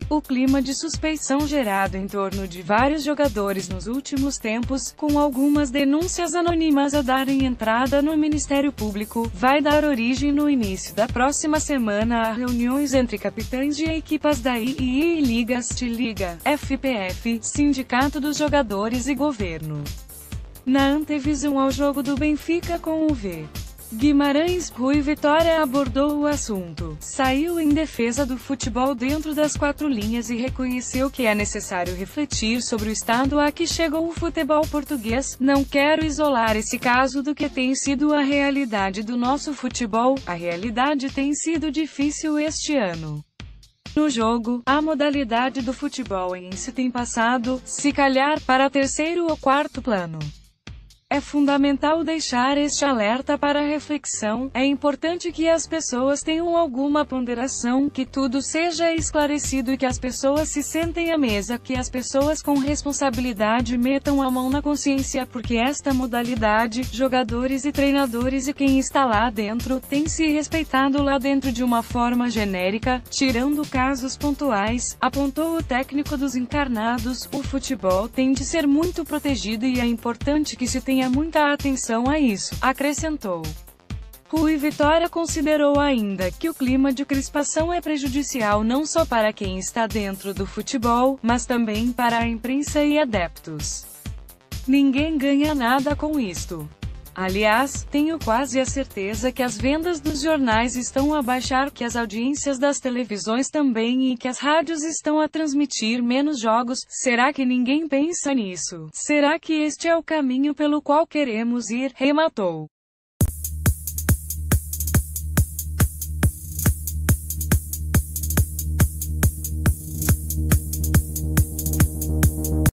O clima de suspeição gerado em torno de vários jogadores nos últimos tempos, com algumas denúncias anônimas a darem entrada no Ministério Público, vai dar origem no início da próxima semana a reuniões entre capitães de equipas da II e Ligas de Liga, FPF, Sindicato dos Jogadores e Governo. Na antevisão ao jogo do Benfica com o V. Guimarães, Rui Vitória abordou o assunto. Saiu em defesa do futebol dentro das quatro linhas e reconheceu que é necessário refletir sobre o estado a que chegou o futebol português. Não quero isolar esse caso do que tem sido a realidade do nosso futebol. A realidade tem sido difícil este ano. No jogo, a modalidade do futebol em si tem passado, se calhar, para terceiro ou quarto plano. É fundamental deixar este alerta para reflexão. É importante que as pessoas tenham alguma ponderação, que tudo seja esclarecido e que as pessoas se sentem à mesa, que as pessoas com responsabilidade metam a mão na consciência, porque esta modalidade, jogadores e treinadores e quem está lá dentro, tem se respeitado lá dentro de uma forma genérica, tirando casos pontuais, apontou o técnico dos encarnados. O futebol tem de ser muito protegido e é importante que se tenha muita atenção a isso, acrescentou. Rui Vitória considerou ainda que o clima de crispação é prejudicial não só para quem está dentro do futebol, mas também para a imprensa e adeptos. Ninguém ganha nada com isto. Aliás, tenho quase a certeza que as vendas dos jornais estão a baixar, que as audiências das televisões também e que as rádios estão a transmitir menos jogos. Será que ninguém pensa nisso? Será que este é o caminho pelo qual queremos ir? Rematou.